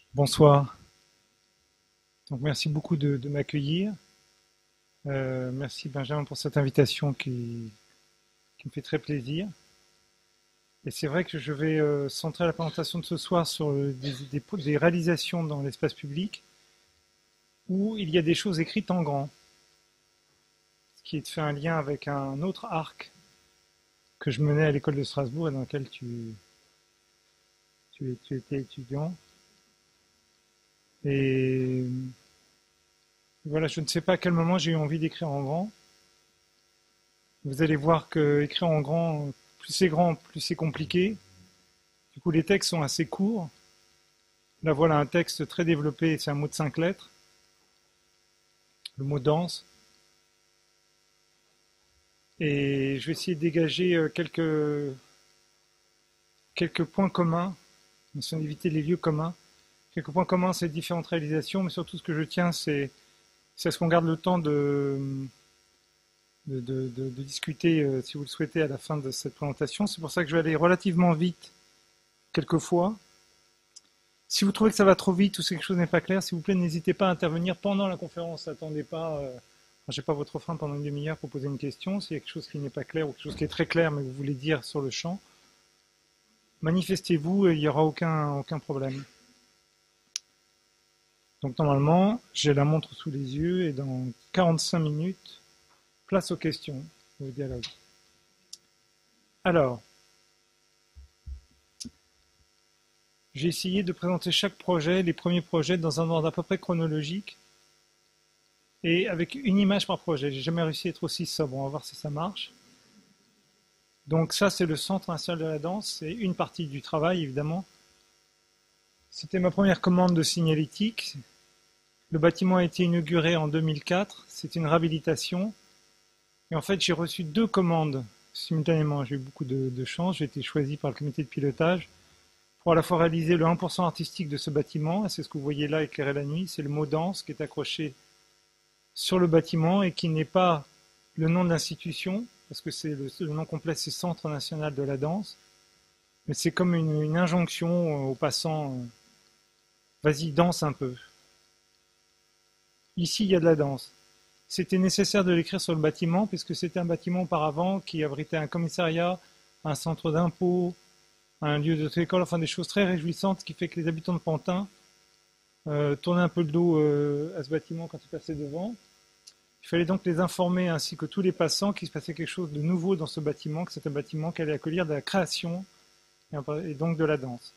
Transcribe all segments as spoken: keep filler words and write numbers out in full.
Bonsoir. Donc, merci beaucoup de, de m'accueillir. Euh, merci Benjamin pour cette invitation qui, qui me fait très plaisir. Et c'est vrai que je vais euh, centrer la présentation de ce soir sur euh, des, des, des réalisations dans l'espace public où il y a des choses écrites en grand, ce qui fait un lien avec un autre arc que je menais à l'école de Strasbourg et dans lequel tu, tu, tu étais étudiant. Et voilà, je ne sais pas à quel moment j'ai eu envie d'écrire en grand. Vous allez voir que écrire en grand, plus c'est grand, plus c'est compliqué. Du coup, les textes sont assez courts. Là, voilà un texte très développé, c'est un mot de cinq lettres, le mot danse. Et je vais essayer de dégager euh, quelques, quelques points communs, sans éviter les lieux communs. Quelques points communs, c'est différentes réalisations, mais surtout ce que je tiens, c'est c'est à ce qu'on garde le temps de, de, de, de, de discuter, euh, si vous le souhaitez, à la fin de cette présentation. C'est pour ça que je vais aller relativement vite, quelquefois. Si vous trouvez que ça va trop vite ou que quelque chose n'est pas clair, s'il vous plaît, n'hésitez pas à intervenir pendant la conférence. Attendez pas, euh, j'ai pas votre frein pendant une demi-heure pour poser une question. S'il y a quelque chose qui n'est pas clair ou quelque chose qui est très clair mais que vous voulez dire sur le champ, manifestez-vous et il n'y aura aucun, aucun problème. Donc normalement, j'ai la montre sous les yeux et dans quarante-cinq minutes, place aux questions, au dialogue. Alors, j'ai essayé de présenter chaque projet, les premiers projets, dans un ordre à peu près chronologique et avec une image par projet. J'ai jamais réussi à être aussi sobre. On va voir si ça marche. Donc ça, c'est le Centre national de la danse. C'est une partie du travail, évidemment. C'était ma première commande de signalétique. Le bâtiment a été inauguré en deux mille quatre. C'est une réhabilitation. Et en fait, j'ai reçu deux commandes simultanément. J'ai eu beaucoup de, de chance. J'ai été choisi par le comité de pilotage pour à la fois réaliser le un pour cent artistique de ce bâtiment. C'est ce que vous voyez là éclairé la nuit. C'est le mot danse qui est accroché sur le bâtiment et qui n'est pas le nom de l'institution, parce que c'est le, le nom complet, c'est Centre national de la danse, mais c'est comme une, une injonction aux passants, euh, vas-y, danse un peu. Ici, il y a de la danse. C'était nécessaire de l'écrire sur le bâtiment, puisque c'était un bâtiment auparavant qui abritait un commissariat, un centre d'impôt, un lieu d'auto-école, enfin des choses très réjouissantes, qui fait que les habitants de Pantin euh, tournaient un peu le dos euh, à ce bâtiment quand ils passaient devant. Il fallait donc les informer, ainsi que tous les passants, qu'il se passait quelque chose de nouveau dans ce bâtiment, que c'était un bâtiment qui allait accueillir de la création et donc de la danse.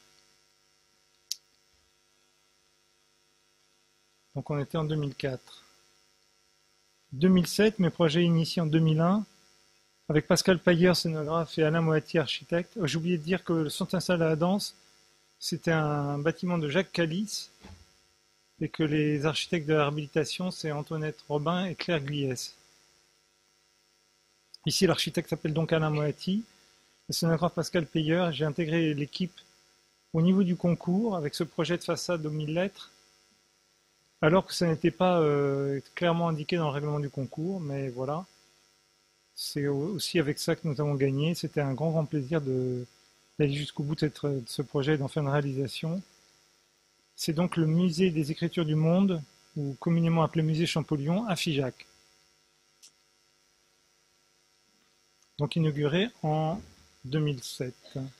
Donc on était en deux mille quatre. deux mille sept, mes projets initiés en deux mille un, avec Pascal Payer, scénographe, et Alain Moati, architecte. J'ai oublié de dire que le Centre national de la danse, c'était un bâtiment de Jacques Calice, et que les architectes de la réhabilitation, c'est Antoinette Robin et Claire Guyès. Ici, l'architecte s'appelle donc Alain Moati, le scénographe Pascal Payer. J'ai intégré l'équipe au niveau du concours avec ce projet de façade aux mille lettres, alors que ça n'était pas euh, clairement indiqué dans le règlement du concours, mais voilà. C'est aussi avec ça que nous avons gagné. C'était un grand, grand plaisir d'aller jusqu'au bout de, cette, de ce projet et d'en faire une réalisation. C'est donc le musée des écritures du monde, ou communément appelé musée Champollion, à Figeac. Donc inauguré en deux mille sept.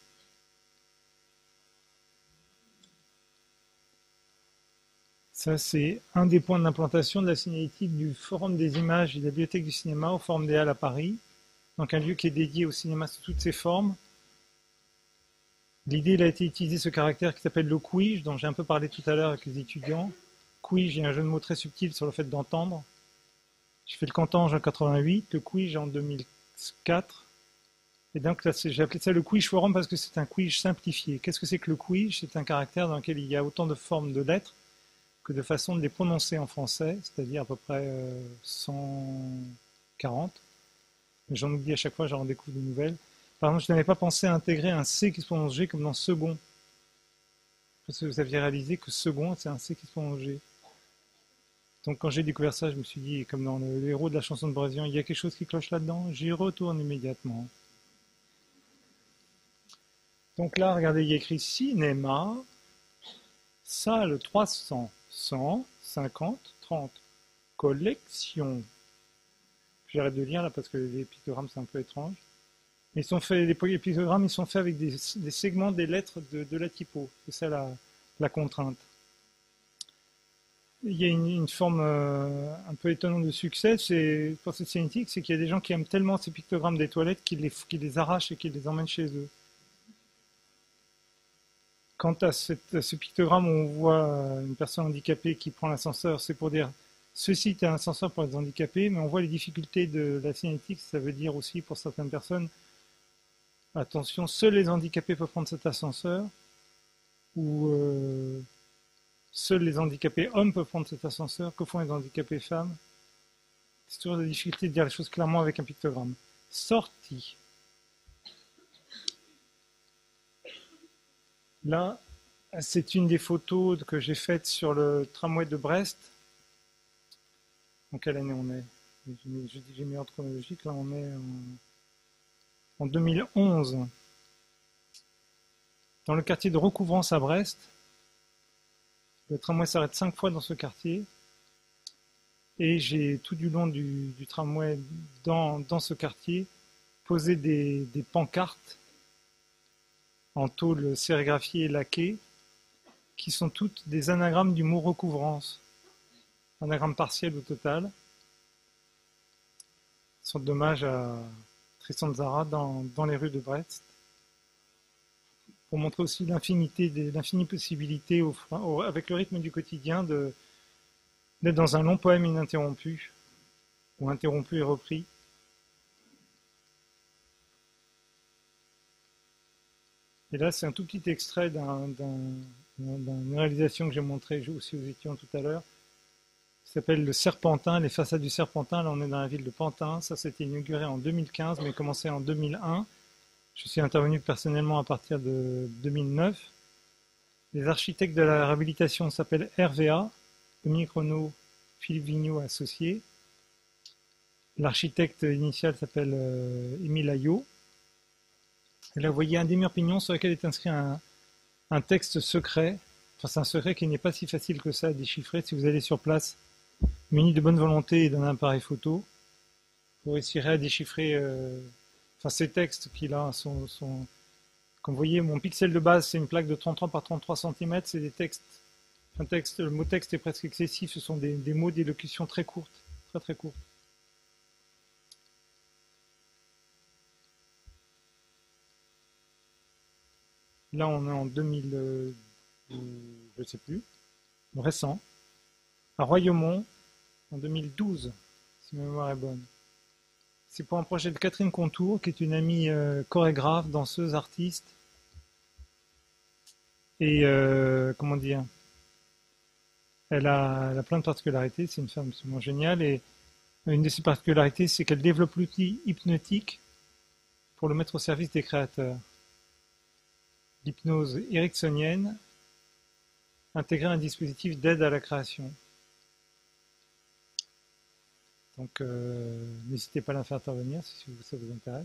Ça, c'est un des points d'implantation de la signalétique du Forum des images et de la Bibliothèque du cinéma au Forum des Halles à Paris. Donc un lieu qui est dédié au cinéma sous toutes ses formes. L'idée, il a été utilisé ce caractère qui s'appelle le quij, dont j'ai un peu parlé tout à l'heure avec les étudiants. Quij, il y a un jeu de mots très subtil sur le fait d'entendre. J'ai fait le cantange en quatre-vingt-huit, le quij en deux mille quatre. Et donc j'ai appelé ça le quij forum parce que c'est un quij simplifié. Qu'est-ce que c'est que le quij? C'est un caractère dans lequel il y a autant de formes de lettres que de façons de les prononcer en français, c'est-à-dire à peu près euh, cent quarante. J'en oublie à chaque fois, j'en découvre de nouvelles. Par exemple, je n'avais pas pensé à intégrer un C qui se prononce G comme dans second. Parce que vous aviez réalisé que second, c'est un C qui se prononce G. Donc quand j'ai découvert ça, je me suis dit, comme dans le, le héros de la chanson de Brasilien, il y a quelque chose qui cloche là-dedans, j'y retourne immédiatement. Donc là, regardez, il y a écrit cinéma. Salle trois cents, cent, cinquante, trente. Collection. J'arrête de lire là parce que les pictogrammes c'est un peu étrange. Ils sont faits, les pictogrammes ils sont faits avec des, des segments des lettres de, de la typo. C'est ça la, la contrainte. Il y a une, une forme euh, un peu étonnante de succès c'est, pour cette cinétique, c'est qu'il y a des gens qui aiment tellement ces pictogrammes des toilettes qu'ils les, qu'ils les arrachent et qu'ils les emmènent chez eux. Quant à, cette, à ce pictogramme où on voit une personne handicapée qui prend l'ascenseur, c'est pour dire ceci est un ascenseur pour les handicapés, mais on voit les difficultés de la cinétique, ça veut dire aussi pour certaines personnes, attention, seuls les handicapés peuvent prendre cet ascenseur, ou euh, seuls les handicapés hommes peuvent prendre cet ascenseur, que font les handicapés femmes? C'est toujours la difficulté de dire les choses clairement avec un pictogramme. Sortie. Là, c'est une des photos que j'ai faites sur le tramway de Brest. En quelle année on est? Je dis j'ai mis en chronologique, là on est en, en deux mille onze. Dans le quartier de Recouvrance à Brest. Le tramway s'arrête cinq fois dans ce quartier. Et j'ai tout du long du, du tramway dans, dans ce quartier posé des, des pancartes en tôle sérigraphiée et laquée, qui sont toutes des anagrammes du mot recouvrance. Anagramme partiel au total. Ils sont d'hommage à Tristan Tzara dans, dans les rues de Brest. Pour montrer aussi l'infinité, l'infinie possibilité au, au, avec le rythme du quotidien de, d'être dans un long poème ininterrompu, ou interrompu et repris. Et là, c'est un tout petit extrait d'un, d'un, d'une réalisation que j'ai montrée aussi aux étudiants tout à l'heure, qui s'appelle le Serpentin, les façades du Serpentin. Là, on est dans la ville de Pantin. Ça, c'était inauguré en deux mille quinze, mais commencé en deux mille un. Je suis intervenu personnellement à partir de deux mille neuf. Les architectes de la réhabilitation s'appellent R V A, Dominique Renaud, Philippe Vigneault associé. L'architecte initial s'appelle euh, Émile Ayot. Et là, vous voyez un des murs pignons sur lequel est inscrit un, un texte secret. Enfin, c'est un secret qui n'est pas si facile que ça à déchiffrer. Si vous allez sur place, muni de bonne volonté et d'un appareil photo, vous réussirez à déchiffrer euh, enfin, ces textes qui là sont, sont... Comme vous voyez, mon pixel de base, c'est une plaque de trente-trois par trente-trois centimètres. C'est des textes. Un texte, le mot texte est presque excessif. Ce sont des, des mots d'élocution très courtes. Très très courtes. Là, on est en deux mille, euh, je ne sais plus, récent, à Royaumont, en deux mille douze, si ma mémoire est bonne. C'est pour un projet de Catherine Contour, qui est une amie euh, chorégraphe, danseuse, artiste. Et, euh, comment dire, elle a, elle a plein de particularités, c'est une femme absolument géniale. Et une de ses particularités, c'est qu'elle développe l'outil hypnotique pour le mettre au service des créateurs. L'hypnose ericksonienne, intégrer un dispositif d'aide à la création. Donc, euh, n'hésitez pas à la faire intervenir si ça vous intéresse.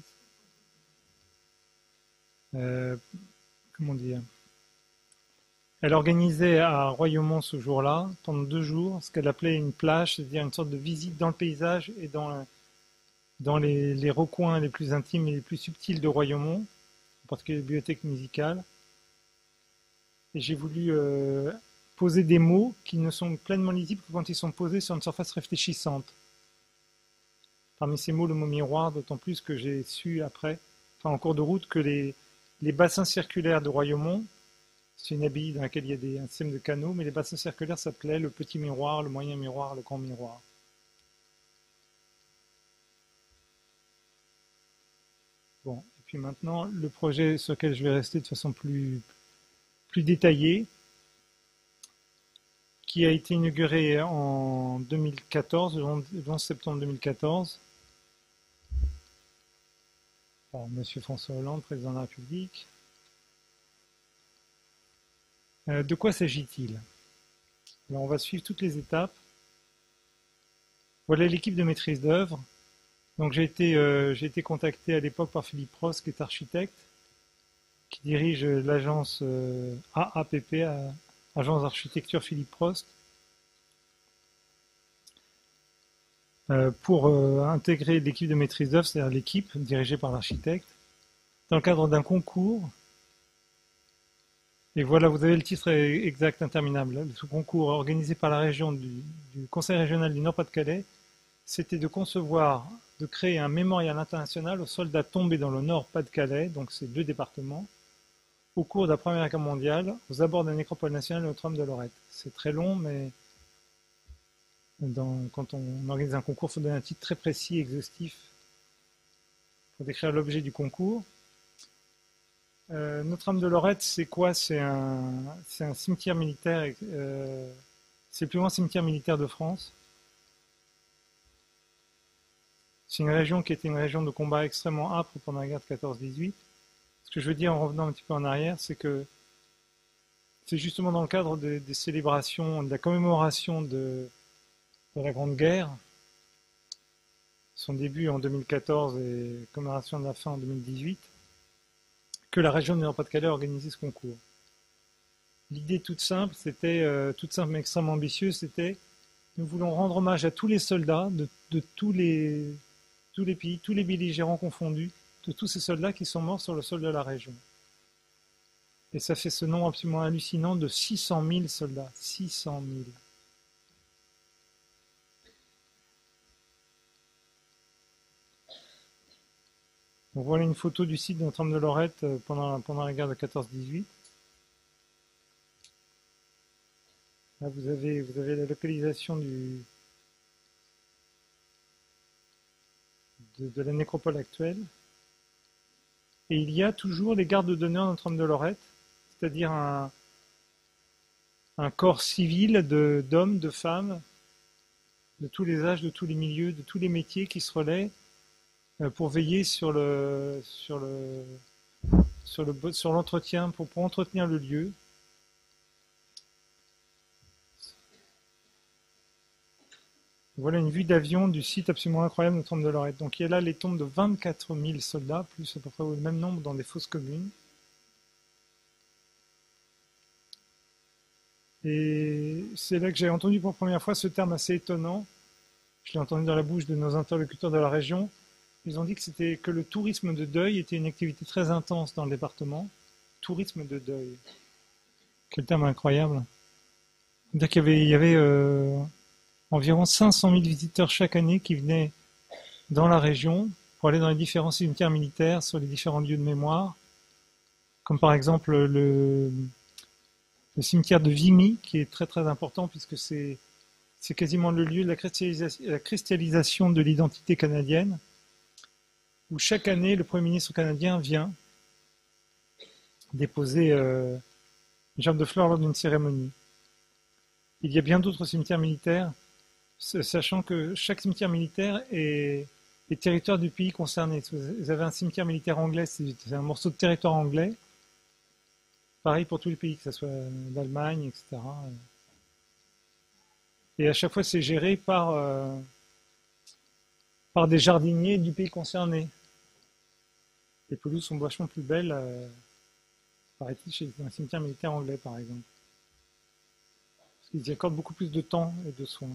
Euh, comment dire? Elle organisait à Royaumont ce jour-là, pendant deux jours, ce qu'elle appelait une plage, c'est-à-dire une sorte de visite dans le paysage et dans, dans les, les recoins les plus intimes et les plus subtils de Royaumont, en particulier la bibliothèque musicale. Et j'ai voulu euh, poser des mots qui ne sont pleinement lisibles que quand ils sont posés sur une surface réfléchissante. Parmi ces mots, le mot miroir, d'autant plus que j'ai su après, enfin en cours de route, que les, les bassins circulaires de Royaumont, c'est une abbaye dans laquelle il y a des, un système de canaux, mais les bassins circulaires s'appelaient le petit miroir, le moyen miroir, le grand miroir. Bon, et puis maintenant, le projet sur lequel je vais rester de façon plus, plus détaillée, qui a été inauguré en deux mille quatorze, le onze septembre deux mille quatorze, par Monsieur François Hollande, président de la République. Euh, de quoi s'agit-il? Alors, on va suivre toutes les étapes. Voilà l'équipe de maîtrise d'œuvre. Donc j'ai été, euh, j'ai été contacté à l'époque par Philippe Ross, qui est architecte, qui dirige l'agence euh, A A P P, agence d'architecture Philippe Prost, euh, pour euh, intégrer l'équipe de maîtrise d'œuvre, c'est-à-dire l'équipe dirigée par l'architecte, dans le cadre d'un concours. Et voilà, vous avez le titre exact, interminable. Ce concours organisé par la région du, du Conseil régional du Nord-Pas-de-Calais, c'était de concevoir, de créer un mémorial international aux soldats tombés dans le Nord-Pas-de-Calais, donc c'est deux départements, au cours de la Première Guerre mondiale, aux abords de la nécropole nationale de Notre-Dame de Lorette. C'est très long, mais dans, quand on organise un concours, il faut donner un titre très précis, exhaustif, pour décrire l'objet du concours. Euh, Notre-Dame de Lorette, c'est quoi? C'est un, c'est un cimetière militaire, euh, c'est le plus grand cimetière militaire de France. C'est une région qui était une région de combat extrêmement âpre pendant la guerre de quatorze dix-huit. Ce que je veux dire en revenant un petit peu en arrière, c'est que c'est justement dans le cadre des, des célébrations, de la commémoration de, de la Grande Guerre, son début en deux mille quatorze et commémoration de la fin en deux mille dix-huit, que la région du Nord-Pas-de-Calais a organisé ce concours. L'idée toute simple, c'était euh, toute simple mais extrêmement ambitieuse, c'était nous voulons rendre hommage à tous les soldats de, de tous les tous les pays, tous les belligérants confondus, de tous ces soldats qui sont morts sur le sol de la région. Et ça fait ce nombre absolument hallucinant de six cent mille soldats. six cent mille. Donc voilà une photo du site de Notre-Dame de Lorette pendant, pendant la guerre de quatorze dix-huit. Là, vous avez, vous avez la localisation du, de, de la nécropole actuelle. Et il y a toujours les gardes d'honneur de Notre-Dame de Lorette, c'est-à-dire un, un corps civil de, d'hommes, de femmes, de tous les âges, de tous les milieux, de tous les métiers qui se relaient pour veiller sur le, sur le, sur le, sur l'entretien, pour, pour entretenir le lieu. Voilà une vue d'avion du site absolument incroyable de Notre-Dame de Lorette. Donc il y a là les tombes de vingt-quatre mille soldats, plus à peu près le même nombre dans des fosses communes. Et c'est là que j'ai entendu pour la première fois ce terme assez étonnant. Je l'ai entendu dans la bouche de nos interlocuteurs de la région. Ils ont dit que c'était que le tourisme de deuil était une activité très intense dans le département. Tourisme de deuil. Quel terme incroyable. C'est-à-dire qu'il y avait, il y avait euh, environ cinq cent mille visiteurs chaque année qui venaient dans la région pour aller dans les différents cimetières militaires, sur les différents lieux de mémoire, comme par exemple le, le cimetière de Vimy, qui est très très important puisque c'est c'est quasiment le lieu de la cristallisation, la cristallisation de l'identité canadienne, où chaque année le Premier ministre canadien vient déposer euh, une gerbe de fleurs lors d'une cérémonie. Il y a bien d'autres cimetières militaires, sachant que chaque cimetière militaire est, est territoire du pays concerné. Vous avez un cimetière militaire anglais, c'est un morceau de territoire anglais. Pareil pour tous les pays, que ce soit l'Allemagne, et cetera. Et à chaque fois, c'est géré par, euh, par des jardiniers du pays concerné. Les pelouses sont vachement plus belles, euh, paraît-il, chez un cimetière militaire anglais, par exemple. Parce qu'ils y accordent beaucoup plus de temps et de soins.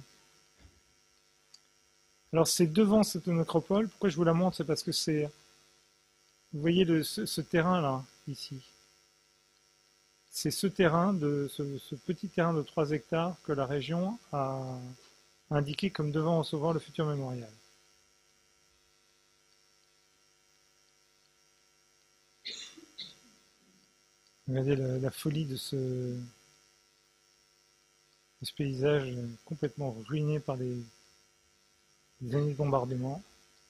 Alors, c'est devant cette nécropole. Pourquoi je vous la montre? C'est parce que c'est... Vous voyez le, ce, ce terrain-là, ici. C'est ce terrain, de, ce, ce petit terrain de trois hectares que la région a indiqué comme devant recevoir le futur mémorial. Regardez la, la folie de ce, de ce paysage complètement ruiné par les, les années de bombardement.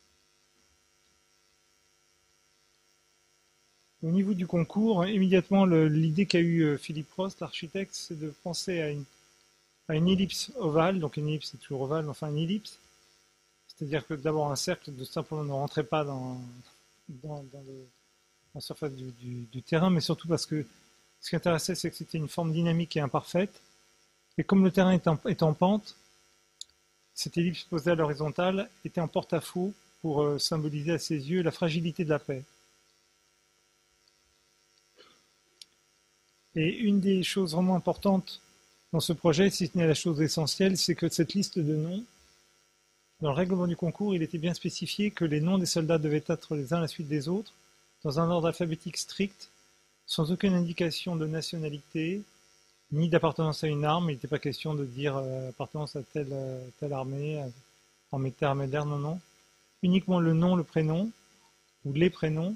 Au niveau du concours, immédiatement, l'idée qu'a eu Philippe Prost, l'architecte, c'est de penser à une, à une ellipse ovale. Donc une ellipse, c'est toujours ovale, enfin une ellipse. C'est-à-dire que d'abord un cercle de simplement ne rentrait pas dans, dans, dans le, la surface du, du, du terrain, mais surtout parce que ce qui intéressait, c'est que c'était une forme dynamique et imparfaite. Et comme le terrain est en, est en pente, cette ellipse posée à l'horizontale était en porte-à-faux pour euh, symboliser à ses yeux la fragilité de la paix. Et une des choses vraiment importantes dans ce projet, si ce n'est la chose essentielle, c'est que cette liste de noms, dans le règlement du concours, il était bien spécifié que les noms des soldats devaient être les uns à la suite des autres, dans un ordre alphabétique strict, sans aucune indication de nationalité, ni d'appartenance à une arme. Il n'était pas question de dire euh, appartenance à telle, euh, telle armée, armée de terre, armée d'air, non, non. Uniquement le nom, le prénom, ou les prénoms,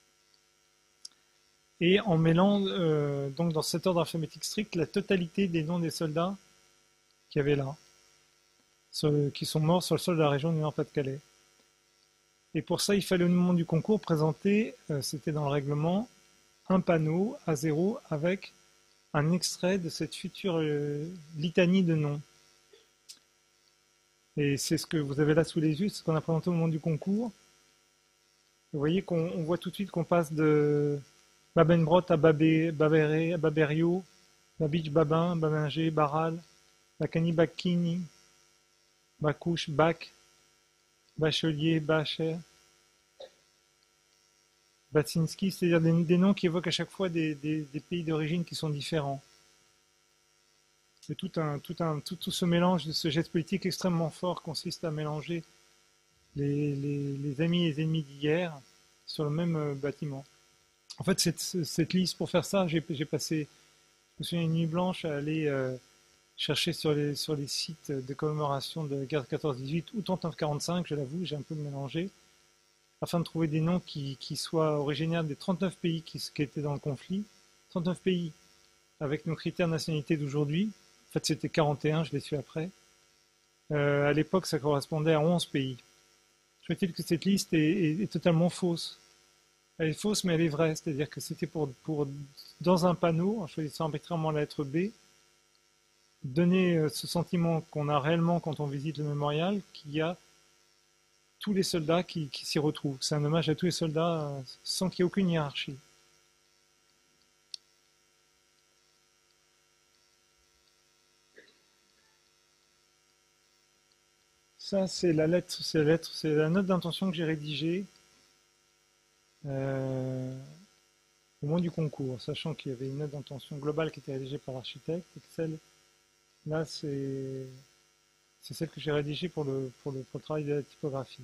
et en mêlant, euh, donc dans cet ordre alphabétique strict, la totalité des noms des soldats qu'il y avait là, sur, qui sont morts sur le sol de la région du Nord-Pas-de-Calais. Et pour ça, il fallait au moment du concours présenter, euh, c'était dans le règlement, un panneau à zéro avec un extrait de cette future euh, litanie de noms. Et c'est ce que vous avez là sous les yeux, c'est ce qu'on a présenté au moment du concours. Vous voyez qu'on on voit tout de suite qu'on passe de Babenbrot à Babé, Babéré, à Baberio, Babich, Babin, Babinger, Baral, Bacani, Bacchini, Bacouche, Bac, Bachelier, Bacher, Batsinski, c'est-à-dire des, des noms qui évoquent à chaque fois des, des, des pays d'origine qui sont différents. C'est tout, un, tout, un, tout, tout ce mélange, de ce geste politique extrêmement fort consiste à mélanger les, les, les amis et les ennemis d'hier sur le même euh, bâtiment. En fait, cette, cette liste, pour faire ça, j'ai passé, je me souviens, une nuit blanche à aller euh, chercher sur les, sur les sites de commémoration de la guerre de quatorze dix-huit ou trente-neuf quarante-cinq, je l'avoue, j'ai un peu mélangé, afin de trouver des noms qui, qui soient originaires des trente-neuf pays qui, qui étaient dans le conflit. trente-neuf pays avec nos critères de nationalité d'aujourd'hui. En fait, c'était quarante et un, je l'ai su après. Euh, à l'époque, ça correspondait à onze pays. Je veux dire que cette liste est, est, est totalement fausse. Elle est fausse, mais elle est vraie. C'est-à-dire que c'était pour, pour, dans un panneau, en choisissant arbitrairement la lettre B, donner ce sentiment qu'on a réellement quand on visite le mémorial, qu'il y a tous les soldats qui, qui s'y retrouvent. C'est un hommage à tous les soldats euh, sans qu'il y ait aucune hiérarchie. Ça, c'est la lettre, c'est la lettre, c'est la note d'intention que j'ai rédigée euh, au moment du concours, sachant qu'il y avait une note d'intention globale qui était rédigée par l'architecte, et que celle là, c'est c'est celle que j'ai rédigée pour le, pour, le, pour le travail de la typographie.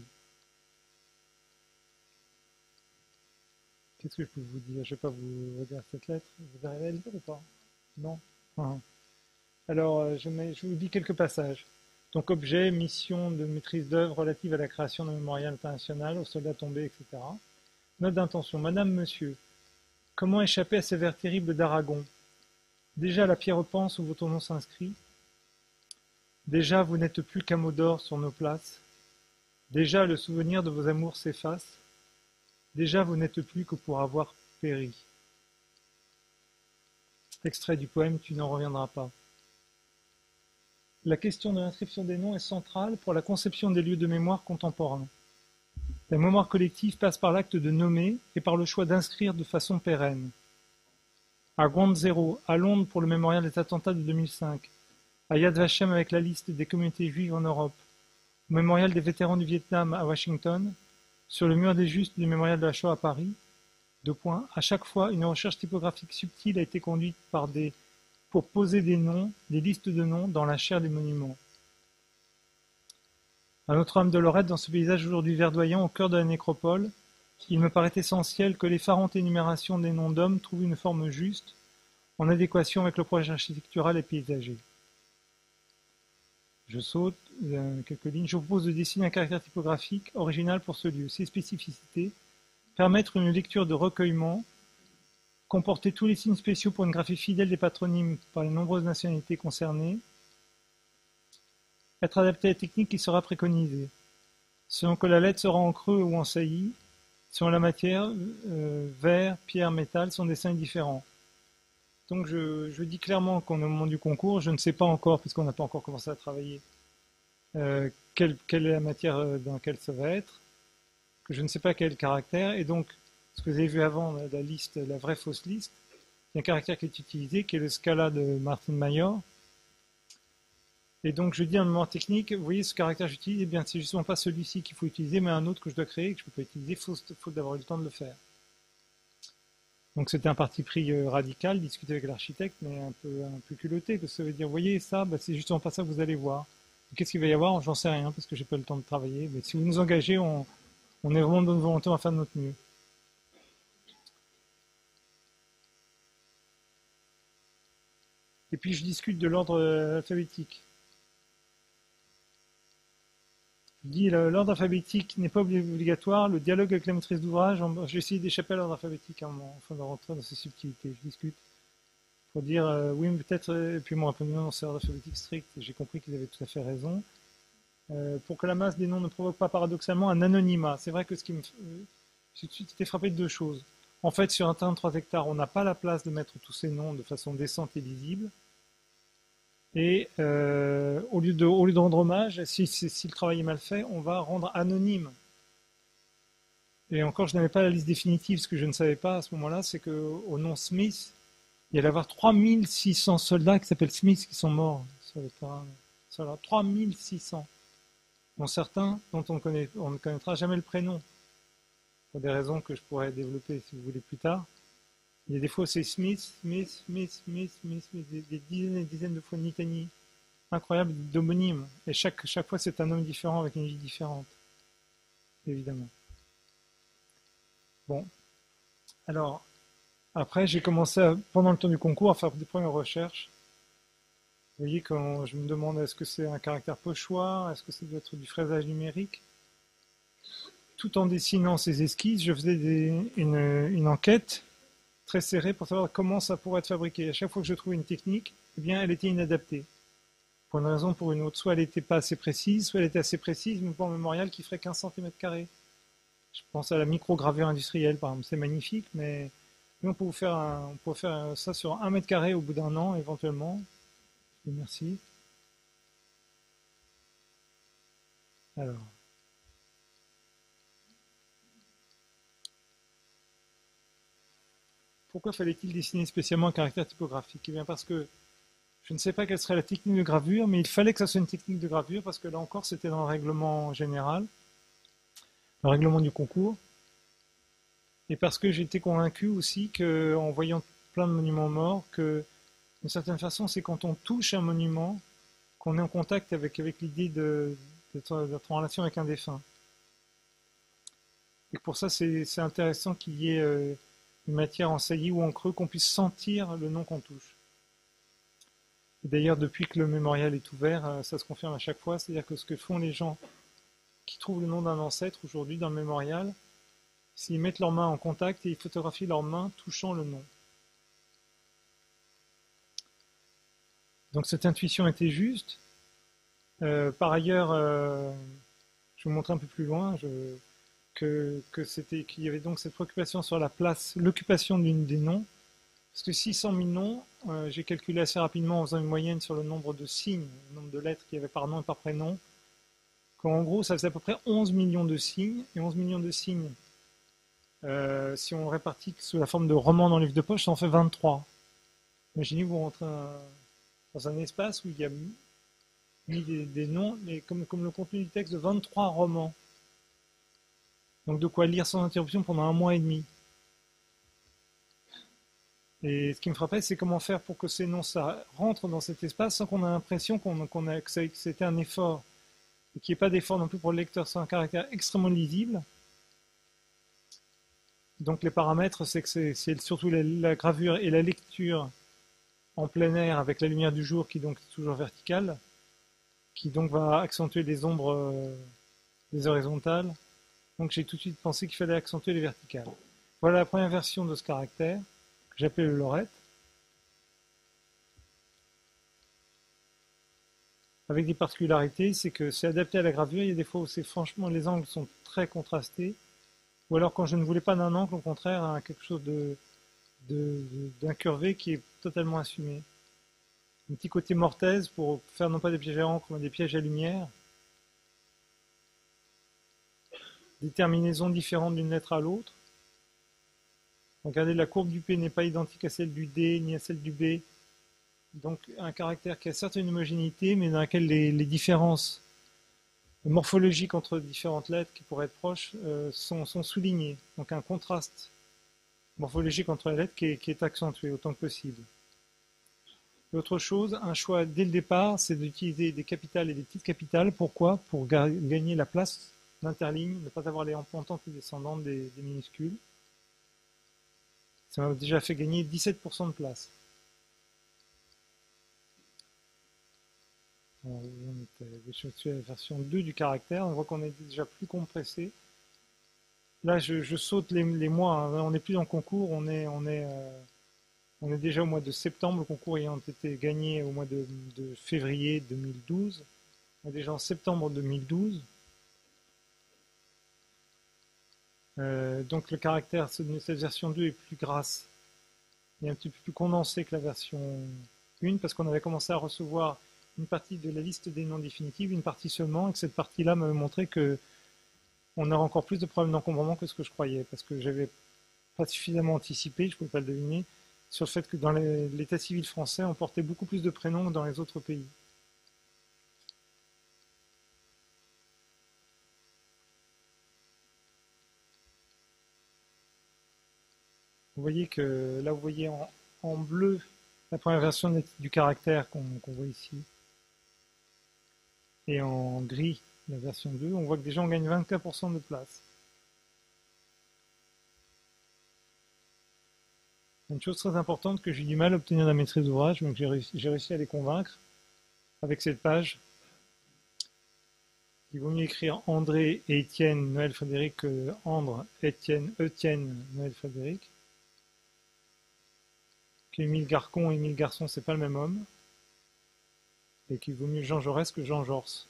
Qu'est-ce que je peux vous dire? Je ne vais pas vous redire cette lettre. Vous arrivez à le lire ou pas? Non. Ah. Alors, je, mets, je vous dis quelques passages. Donc, objet, mission de maîtrise d'œuvre relative à la création d'un mémorial international aux soldats tombés, et cetera. Note d'intention. Madame, monsieur, comment échapper à ces vers terribles d'Aragon? Déjà la pierre pense où votre nom s'inscrit. Déjà vous n'êtes plus qu'un mot d'or sur nos places. Déjà le souvenir de vos amours s'efface. Déjà vous n'êtes plus que pour avoir péri. Extrait du poème Tu n'en reviendras pas. La question de l'inscription des noms est centrale pour la conception des lieux de mémoire contemporains. La mémoire collective passe par l'acte de nommer et par le choix d'inscrire de façon pérenne. À Ground Zero, à Londres pour le mémorial des attentats de deux mille cinq, à Yad Vashem avec la liste des communautés juives en Europe, au mémorial des vétérans du Vietnam à Washington, sur le mur des justes du mémorial de la Shoah à Paris, deux points, à chaque fois une recherche typographique subtile a été conduite par des, pour poser des noms, des listes de noms dans la chair des monuments. À Notre-Dame de Lorette, dans ce paysage aujourd'hui verdoyant au cœur de la nécropole, il me paraît essentiel que l'effarante énumération des noms d'hommes trouve une forme juste, en adéquation avec le projet architectural et paysager. Je saute euh, quelques lignes. Je vous propose de dessiner un caractère typographique original pour ce lieu. Ses spécificités, permettre une lecture de recueillement, comporter tous les signes spéciaux pour une graphie fidèle des patronymes par les nombreuses nationalités concernées, être adapté à la technique qui sera préconisée. Selon que la lettre sera en creux ou en saillie, selon la matière, euh, verre, pierre, métal, son dessin est différent. Donc je, je dis clairement qu'au moment du concours, je ne sais pas encore, puisqu'on n'a pas encore commencé à travailler, euh, quelle, quelle est la matière dans laquelle ça va être, que je ne sais pas quel est le caractère, et donc, ce que vous avez vu avant, la, la liste, la vraie fausse liste, il y a un caractère qui est utilisé, qui est le Scala de Martin Mayor. Et donc je dis en mémoire technique, vous voyez ce caractère que j'utilise, eh bien c'est justement pas celui-ci qu'il faut utiliser, mais un autre que je dois créer, que je ne peux pas utiliser, faute, faute d'avoir eu le temps de le faire. Donc c'était un parti pris euh, radical, discuter avec l'architecte, mais un peu, un peu culotté, parce que ça veut dire, voyez ça, bah, c'est justement pas ça que vous allez voir. Qu'est-ce qu'il va y avoir? J'en sais rien, parce que j'ai pas le temps de travailler. Mais si vous nous engagez, on, on est vraiment de bonne volonté, on va faire de notre mieux. Et puis je discute de l'ordre euh, alphabétique. Je dis l'ordre alphabétique n'est pas obligatoire, le dialogue avec la maîtrise d'ouvrage, j'ai essayé d'échapper à l'ordre alphabétique à un moment, afin de rentrer dans ces subtilités. Je discute pour dire euh, oui, mais peut-être, euh, et puis moi, un non, c'est l'ordre alphabétique strict, j'ai compris qu'ils avaient tout à fait raison. Euh, pour que la masse des noms ne provoque pas paradoxalement un anonymat. C'est vrai que ce qui me. Euh, j'ai tout de suite été frappé de deux choses. En fait, sur un terrain de trois hectares, on n'a pas la place de mettre tous ces noms de façon décente et lisible. Et euh, au, lieu de, au lieu de rendre hommage, si, si, si le travail est mal fait, on va rendre anonyme. Et encore, je n'avais pas la liste définitive. Ce que je ne savais pas à ce moment-là, c'est qu'au nom Smith, il y allait y avoir trois mille six cents soldats qui s'appellent Smith qui sont morts sur le terrain. Voilà, trois mille six cents. Dont certains dont on, connaît, on ne connaîtra jamais le prénom. Pour des raisons que je pourrais développer si vous voulez plus tard. Il y a des fois c'est Smith, Smith, Smith, Smith, Smith, Smith, des, des dizaines et des dizaines de fois Nitani. Incroyable d'homonymes. Et chaque, chaque fois c'est un homme différent avec une vie différente. Évidemment. Bon. Alors, après j'ai commencé à, pendant le temps du concours à faire des premières recherches. Vous voyez, quand je me demande est-ce que c'est un caractère pochoir, est-ce que ça doit être du fraisage numérique. Tout en dessinant ces esquisses, je faisais des, une, une enquête très serrée pour savoir comment ça pourrait être fabriqué. À chaque fois que je trouvais une technique, eh bien, elle était inadaptée. Pour une raison ou pour une autre. Soit elle n'était pas assez précise, soit elle était assez précise, mais pour un mémorial qui ferait quinze centimètres carrés. Je pense à la microgravure industrielle, par exemple. C'est magnifique, mais on peut faire, un, on peut faire ça sur un mètre carré au bout d'un an, éventuellement. Merci. Alors. Pourquoi fallait-il dessiner spécialement un caractère typographique? Eh bien parce que je ne sais pas quelle serait la technique de gravure, mais il fallait que ça soit une technique de gravure, parce que là encore c'était dans le règlement général, le règlement du concours, et parce que j'étais convaincu aussi qu'en voyant plein de monuments morts, que d'une certaine façon c'est quand on touche un monument qu'on est en contact avec, avec l'idée d'être en relation avec un défunt. Et pour ça c'est intéressant qu'il y ait euh, une matière en saillie ou en creux, qu'on puisse sentir le nom qu'on touche. D'ailleurs, depuis que le mémorial est ouvert, ça se confirme à chaque fois, c'est-à-dire que ce que font les gens qui trouvent le nom d'un ancêtre aujourd'hui dans le mémorial, c'est qu'ils mettent leurs mains en contact et ils photographient leurs mains touchant le nom. Donc cette intuition était juste. Euh, par ailleurs, euh, je vais vous montrer un peu plus loin, je, que, que c'était, qu'il y avait donc cette préoccupation sur la place, l'occupation d'une des noms. Parce que six cent mille noms, euh, j'ai calculé assez rapidement en faisant une moyenne sur le nombre de signes, le nombre de lettres qu'il y avait par nom et par prénom, qu'en gros ça faisait à peu près onze millions de signes, et onze millions de signes, euh, si on répartit sous la forme de romans dans le livre de poche, ça en fait vingt-trois. Imaginez vous rentrez un, dans un espace où il y a mis des, des noms, mais comme, comme le contenu du texte de vingt-trois romans. Donc de quoi lire sans interruption pendant un mois et demi. Et ce qui me frappait, c'est comment faire pour que ces noms ça rentre dans cet espace sans qu'on ait l'impression qu'on qu'on a, que c'était un effort. Et qu'il n'y ait pas d'effort non plus pour le lecteur, c'est un caractère extrêmement lisible. Donc les paramètres, c'est que c'est surtout la, la gravure et la lecture en plein air avec la lumière du jour qui donc est toujours verticale, qui donc va accentuer les ombres euh, des horizontales. Donc j'ai tout de suite pensé qu'il fallait accentuer les verticales. Voilà la première version de ce caractère, que j'appelle le lorette. Avec des particularités, c'est que c'est adapté à la gravure. Il y a des fois où c'est franchement les angles sont très contrastés, ou alors quand je ne voulais pas d'un angle, au contraire, à quelque chose de d'incurvé qui est totalement assumé. Un petit côté mortaise pour faire non pas des pièges à encre, mais des pièges à lumière. Des terminaisons différentes d'une lettre à l'autre. Regardez, la courbe du P n'est pas identique à celle du D ni à celle du B. Donc un caractère qui a certes une homogénéité, mais dans laquelle les, les différences morphologiques entre différentes lettres qui pourraient être proches euh, sont, sont soulignées. Donc un contraste morphologique entre les lettres qui est, qui est accentué autant que possible. Autre chose, un choix dès le départ, c'est d'utiliser des capitales et des petites capitales. Pourquoi? Pour ga gagner la place d'interligne, ne pas avoir les montantes et descendantes des, des minuscules. Ça m'a déjà fait gagner dix-sept pour cent de place. Alors, je suis à la version deux du caractère, on voit qu'on est déjà plus compressé. Là, je, je saute les, les mois, hein. On n'est plus en concours, on est, on, est, euh, on est déjà au mois de septembre, le concours ayant été gagné au mois de, de février deux mille douze. On est déjà en septembre deux mille douze. Euh, donc le caractère, cette version deux est plus grasse et un petit peu plus condensé que la version un, parce qu'on avait commencé à recevoir une partie de la liste des noms définitifs, une partie seulement, et que cette partie-là m'avait montré que on aurait encore plus de problèmes d'encombrement que ce que je croyais, parce que j'avais pas suffisamment anticipé, je ne pouvais pas le deviner, sur le fait que dans l'état civil français, on portait beaucoup plus de prénoms que dans les autres pays. Vous voyez que là, vous voyez en, en bleu la première version du caractère qu'on qu'on voit ici, et en gris la version deux, on voit que déjà on gagne vingt-quatre pour cent de place. Une chose très importante que j'ai eu du mal à obtenir dans la maîtrise d'ouvrage, donc j'ai réussi, réussi à les convaincre avec cette page. Il vaut mieux écrire André et Étienne Noël Frédéric que André, Étienne, Etienne Noël Frédéric. Qu'Émile Garcon et Émile Garçon, c'est pas le même homme. Et qu'il vaut mieux Jean Jaurès que Jean Jors.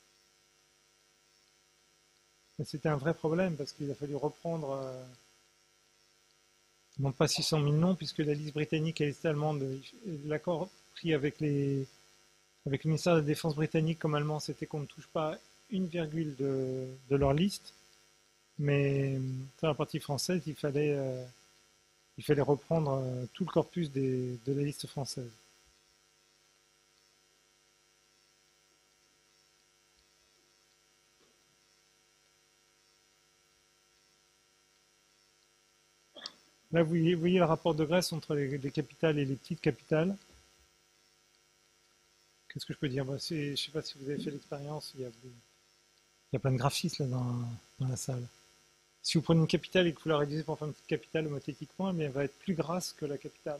Mais c'était un vrai problème parce qu'il a fallu reprendre, euh, non pas six cent mille noms, puisque la liste britannique et la liste allemande, l'accord pris avec, les, avec le ministère de la Défense britannique comme allemand, c'était qu'on ne touche pas une virgule de, de leur liste. Mais dans la partie française, il fallait, euh, il fallait reprendre euh, tout le corpus des, de la liste française. Là, vous voyez, vous voyez le rapport de Grèce entre les, les capitales et les petites capitales. Qu'est-ce que je peux dire? Bah, je ne sais pas si vous avez fait l'expérience, il, il y a plein de graphismes là, dans, dans la salle. Si vous prenez une capitale et que vous la réduisez pour faire une petite capitale homothétiquement, eh bien, elle va être plus grasse que la capitale.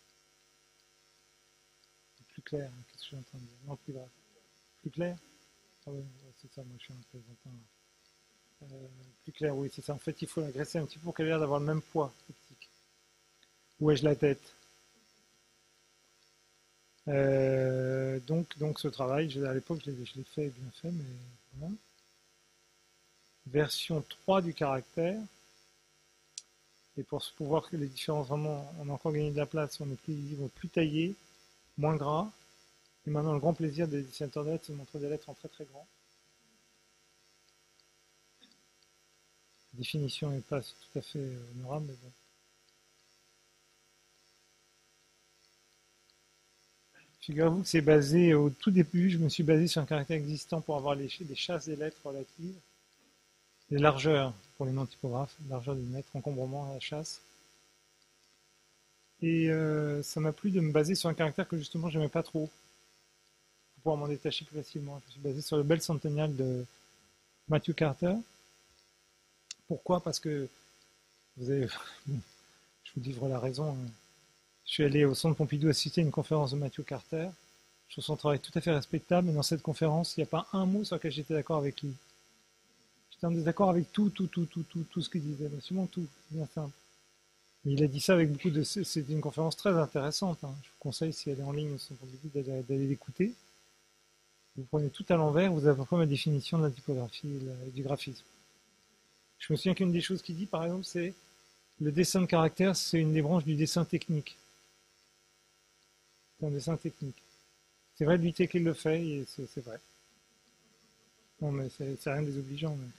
Plus clair, qu'est-ce que je suis en train de dire? Non, plus grasse. Plus clair? Ah oui, c'est ça, moi je suis un représentant. Euh, plus clair, oui, c'est ça. En fait, il faut la graisser un petit peu pour qu'elle ait l'air d'avoir le même poids optique. Où ai-je la tête? euh, donc, donc, ce travail, je, à l'époque, je l'ai fait, bien fait, mais voilà. Version trois du caractère. Et pour pouvoir que les différences, vraiment, on a encore gagné de la place, on est plus lisible, plus taillé, moins gras. Et maintenant, le grand plaisir des dessinateurs de lettres, c'est de montrer des lettres en très très grand. La définition n'est pas tout à fait honorable, mais bon. Figurez-vous que c'est basé, au tout début, je me suis basé sur un caractère existant pour avoir les, les chasses des lettres relatives, les largeurs pour les non-typographes, largeur d'une lettre, encombrement à la chasse. Et euh, ça m'a plu de me baser sur un caractère que justement j'aimais pas trop, pour pouvoir m'en détacher plus facilement. Je me suis basé sur le Bell Centennial de Matthew Carter. Pourquoi? Parce que vous avez, bon, je vous livre la raison. Hein. Je suis allé au Centre Pompidou assister à une conférence de Matthew Carter. Je trouve son travail tout à fait respectable, mais dans cette conférence, il n'y a pas un mot sur lequel j'étais d'accord avec lui. J'étais en désaccord avec tout, tout, tout, tout, tout, tout ce qu'il disait, absolument tout, bien simple. Mais il a dit ça avec beaucoup de... C'est une conférence très intéressante. Hein. Je vous conseille, si elle est en ligne au Centre Pompidou, d'aller l'écouter. Vous prenez tout à l'envers, vous avez après ma définition de la typographie et du graphisme. Je me souviens qu'une des choses qu'il dit, par exemple, c'est le dessin de caractère, c'est une des branches du dessin technique. C'est un dessin technique. C'est vrai, lui, c'est qu'il le fait, et c'est vrai. Non, mais c'est rien de désobligeant. Mais...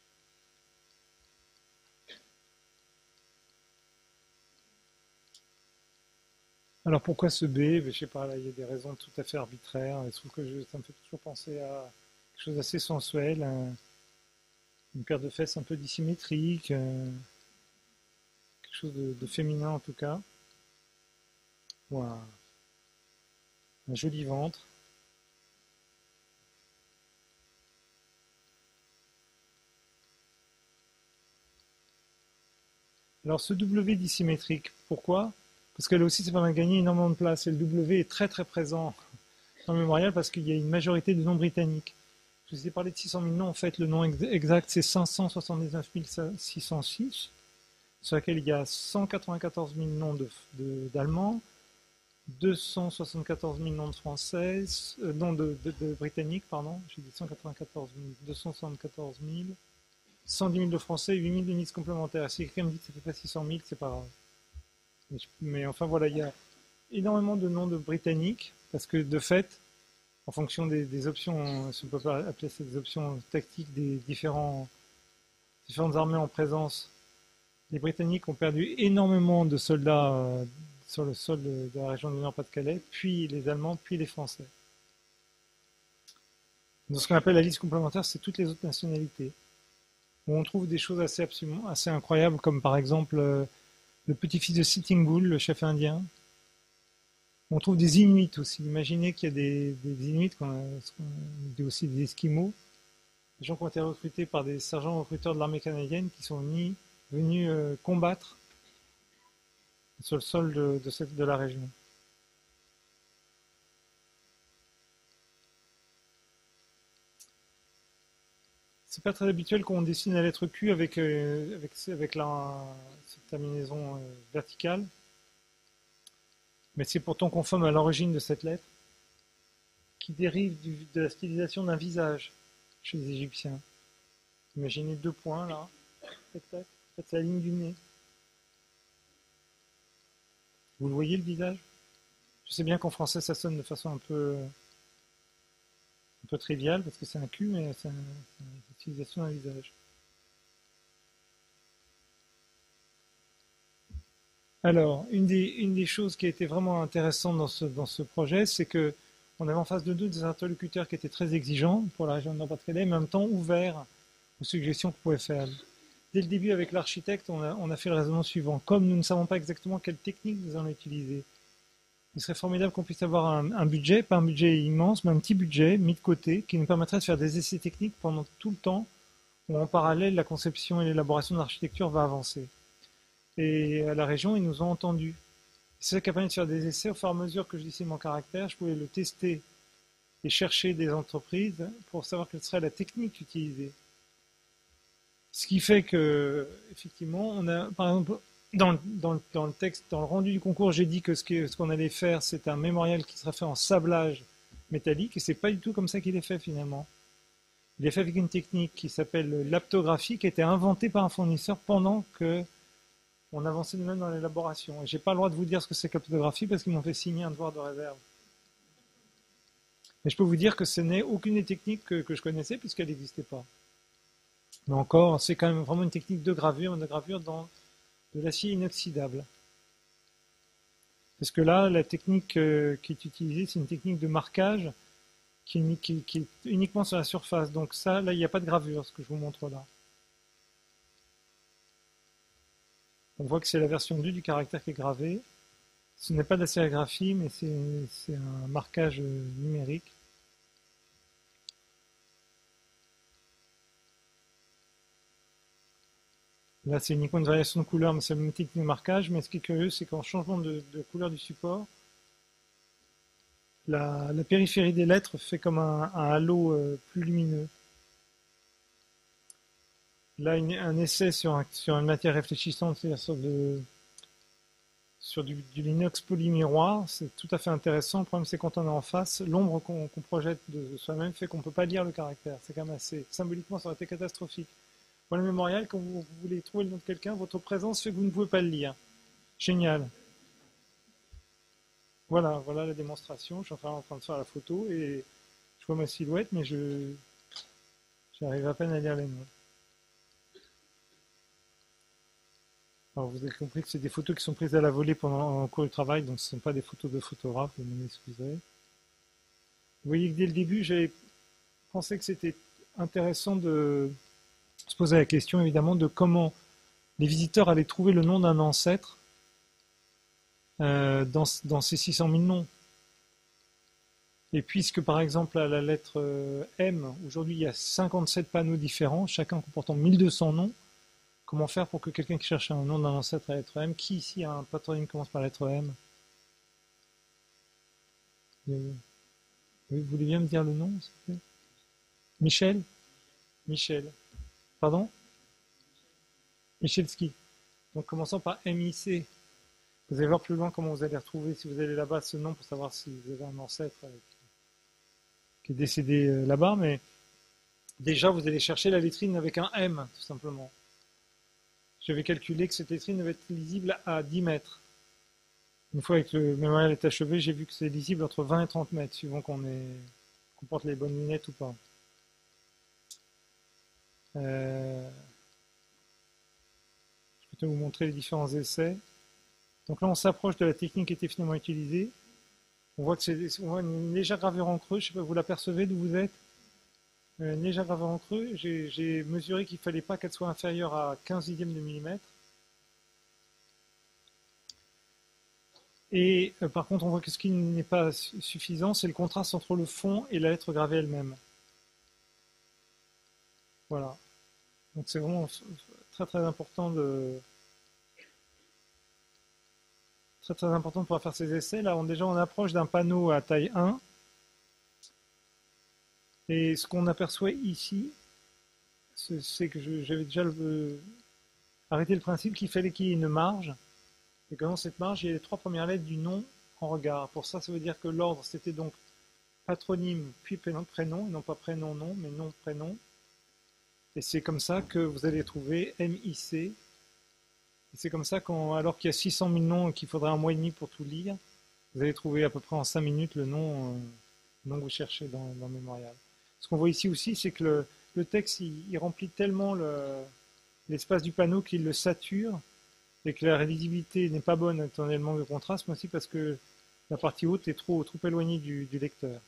Alors pourquoi ce B? Je sais pas, là, il y a des raisons tout à fait arbitraires. Il se trouve que je, ça me fait toujours penser à quelque chose d'assez sensuel, un, une paire de fesses un peu dissymétrique, euh, quelque quelque chose de, de féminin en tout cas. Voilà. Un joli ventre. Alors ce W dissymétrique, pourquoi? Parce que là aussi ça permet de gagner énormément de place. Et le W est très très présent dans le mémorial parce qu'il y a une majorité de noms britanniques. Je vous ai parlé de six cent mille noms, en fait le nom exact c'est cinq cent soixante-dix-neuf mille six cent six, sur laquelle il y a cent quatre-vingt-quatorze mille noms d'Allemands, de, de, deux cent soixante-quatorze mille noms de Français, euh, non de, de, de Britanniques, pardon, j'ai dit cent quatre-vingt-quatorze mille, deux cent soixante-quatorze mille, cent dix mille de Français, huit mille d'unités complémentaires. Si quelqu'un me dit que ça fait pas six cent mille, c'est pas grave. Mais, mais enfin voilà, il y a énormément de noms de Britanniques, parce que de fait, en fonction des, des options, si on peut pas appeler ça des options tactiques des différents, différentes armées en présence, les Britanniques ont perdu énormément de soldats euh, sur le sol de, de la région du Nord-Pas-de-Calais, puis les Allemands, puis les Français. Dans ce qu'on appelle la liste complémentaire, c'est toutes les autres nationalités, où on trouve des choses assez, absolument, assez incroyables, comme par exemple euh, le petit-fils de Sitting Bull, le chef indien. On trouve des Inuits aussi. Imaginez qu'il y a des, des Inuits, qu'on a, qu'on dit aussi des Esquimaux, des gens qui ont été recrutés par des sergents recruteurs de l'armée canadienne qui sont venus, venus euh, combattre sur le sol de, de, cette, de la région. C'est pas très habituel qu'on dessine la lettre Q avec, euh, avec, avec la, cette terminaison euh, verticale. Mais c'est pourtant conforme à l'origine de cette lettre, qui dérive du, de la stylisation d'un visage chez les Égyptiens. Imaginez deux points là, tac, tac. En fait, c'est la ligne du nez. Vous le voyez le visage? Je sais bien qu'en français ça sonne de façon un peu, un peu triviale parce que c'est un cul, mais c'est l'utilisation d'un visage. Alors, une des, une des choses qui a été vraiment intéressante dans ce, dans ce projet, c'est que on avait en face de nous des interlocuteurs qui étaient très exigeants pour la région de Nord-Pas-de-Calais, mais en même temps ouverts aux suggestions qu'on pouvait faire. Dès le début, avec l'architecte, on a, on a fait le raisonnement suivant. Comme nous ne savons pas exactement quelle technique nous allons utiliser, il serait formidable qu'on puisse avoir un, un budget, pas un budget immense, mais un petit budget mis de côté, qui nous permettrait de faire des essais techniques pendant tout le temps où en parallèle la conception et l'élaboration de l'architecture va avancer. Et à la région, ils nous ont entendus. C'est ça qui a permis de faire des essais. Au fur et à mesure que je dessinais mon caractère, je pouvais le tester et chercher des entreprises pour savoir quelle serait la technique utilisée. Ce qui fait que, effectivement, on a, par exemple, dans le, dans le, dans le texte, dans le rendu du concours, j'ai dit que ce qu'on ce qu'on allait faire, c'est un mémorial qui sera fait en sablage métallique, et c'est pas du tout comme ça qu'il est fait finalement. Il est fait avec une technique qui s'appelle l'aptographie, qui a été inventée par un fournisseur pendant que on avançait nous-mêmes dans l'élaboration. Et j'ai pas le droit de vous dire ce que c'est que l'aptographie parce qu'ils m'ont fait signer un devoir de réserve. Mais je peux vous dire que ce n'est aucune des techniques que, que je connaissais puisqu'elle n'existait pas. Mais encore, c'est quand même vraiment une technique de gravure, de gravure dans de l'acier inoxydable. Parce que là, la technique euh, qui est utilisée, c'est une technique de marquage qui est, qui, qui est uniquement sur la surface. Donc ça, là, il n'y a pas de gravure, ce que je vous montre là. On voit que c'est la version deux du caractère qui est gravé. Ce n'est pas de la sérigraphie, mais c'est un marquage numérique. Là, c'est uniquement une variation de couleur, mais c'est la même technique de marquage. Mais ce qui est curieux, c'est qu'en changement de, de couleur du support, la, la périphérie des lettres fait comme un, un halo euh, plus lumineux. Là, une, un essai sur, un, sur une matière réfléchissante, c'est-à-dire sur, de, sur du, du l'inox polymiroir, c'est tout à fait intéressant. Le problème, c'est quand on est en face, l'ombre qu'on qu'on projette de soi-même fait qu'on ne peut pas lire le caractère. C'est quand même assez... Symboliquement, ça aurait été catastrophique. Pour le mémorial, quand vous, vous voulez trouver le nom de quelqu'un, votre présence fait que vous ne pouvez pas le lire. Génial. Voilà, voilà la démonstration. Je suis en train de faire la photo et je vois ma silhouette, mais je j'arrive à peine à lire les noms. Alors vous avez compris que c'est des photos qui sont prises à la volée pendant un cours de travail, donc ce ne sont pas des photos de photographe, vous m'excuserez. Vous voyez que dès le début, j'avais pensé que c'était intéressant de se poser la question, évidemment, de comment les visiteurs allaient trouver le nom d'un ancêtre euh, dans, dans ces six cent mille noms. Et puisque par exemple à la lettre euh, M, aujourd'hui il y a cinquante-sept panneaux différents, chacun comportant mille deux cents noms, comment faire pour que quelqu'un qui cherche un nom d'un ancêtre à la lettre M, qui ici a un patronyme qui commence par la lettre M? Vous voulez bien me dire le nom, s'il vous plaît? Michel? Michel. Pardon? Michelski. Donc commençons par M I C. Vous allez voir plus loin comment vous allez retrouver, si vous allez là-bas, ce nom pour savoir si vous avez un ancêtre avec, qui est décédé euh, là-bas. Mais déjà, vous allez chercher la lettrine avec un M, tout simplement. J'avais calculé que cette lettrine devait être lisible à dix mètres. Une fois que le mémorial est achevé, j'ai vu que c'est lisible entre vingt et trente mètres, suivant qu'on qu'on porte les bonnes lunettes ou pas. Euh... Je vais vous montrer les différents essais. Donc là, on s'approche de la technique qui était finalement utilisée. On voit que c'est une légère gravure en creux. Je ne sais pas, vous l'apercevez d'où vous êtes? Une légère gravure en creux. J'ai mesuré qu'il ne fallait pas qu'elle soit inférieure à quinze dixièmes de millimètre. Et euh, par contre, on voit que ce qui n'est pas suffisant, c'est le contraste entre le fond et la lettre gravée elle-même. Voilà. Donc c'est vraiment très très important de très très important de pouvoir faire ces essais. Là, on, déjà, on approche d'un panneau à taille un. Et ce qu'on aperçoit ici, c'est que j'avais déjà le, arrêté le principe qu'il fallait qu'il y ait une marge. Et que dans cette marge, il y a les trois premières lettres du nom en regard. Pour ça, ça veut dire que l'ordre, c'était donc patronyme, puis prénom, non pas prénom-nom, mais nom-prénom. Et c'est comme ça que vous allez trouver M I C. Et c'est comme ça qu'alors qu'il y a six cent mille noms et qu'il faudrait un mois et demi pour tout lire, vous allez trouver à peu près en cinq minutes le nom, euh, le nom que vous cherchez dans, dans Mémorial. Ce qu'on voit ici aussi, c'est que le, le texte, il, il remplit tellement l'espace du panneau qu'il le sature et que la lisibilité n'est pas bonne étant donné le manque de contraste, mais aussi parce que la partie haute est trop, trop éloignée du, du lecteur.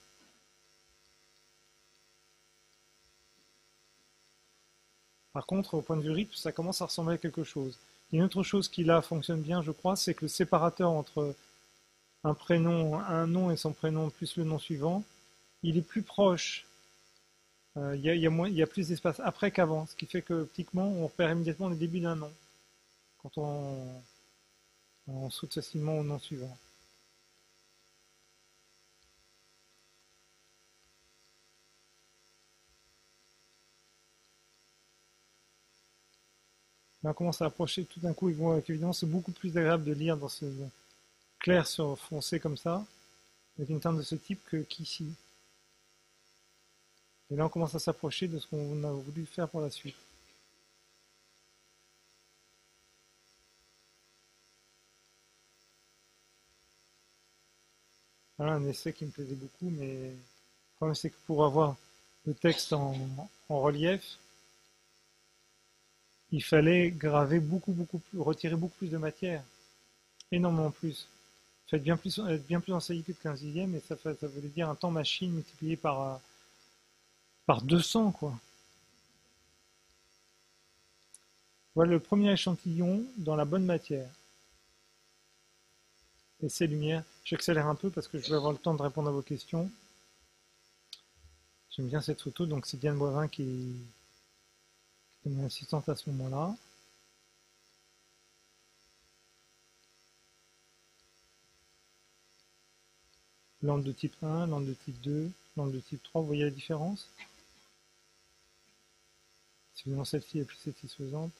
Par contre, au point de vue rythme, ça commence à ressembler à quelque chose. Une autre chose qui là fonctionne bien, je crois, c'est que le séparateur entre un prénom, un nom et son prénom plus le nom suivant, il est plus proche. Euh, il, y a, il, y a moins, il y a plus d'espace après qu'avant, ce qui fait que optiquement, on repère immédiatement le début d'un nom quand on, on saute facilement au nom suivant. Là, on commence à approcher tout d'un coup, évidemment, c'est beaucoup plus agréable de lire dans ce clair sur foncé comme ça, avec une teinte de ce type que qu'ici. Et là, on commence à s'approcher de ce qu'on a voulu faire pour la suite. Voilà un essai qui me plaisait beaucoup, mais le problème c'est que pour avoir le texte en, en relief, il fallait graver beaucoup, beaucoup plus, retirer beaucoup plus de matière, énormément plus. Faites bien plus, être bien plus enseigné que de quinze dixièmes, et ça, fait, ça voulait dire un temps machine multiplié par, par deux cents, quoi. Voilà le premier échantillon dans la bonne matière. Essai lumière. J'accélère un peu parce que je vais avoir le temps de répondre à vos questions. J'aime bien cette photo, donc c'est Diane Boivin qui, qui est mon assistante à ce moment-là. Lampe de type un, lampe de type deux, lampe de type trois, vous voyez la différence? Si évidemment celle-ci est plus satisfaisante.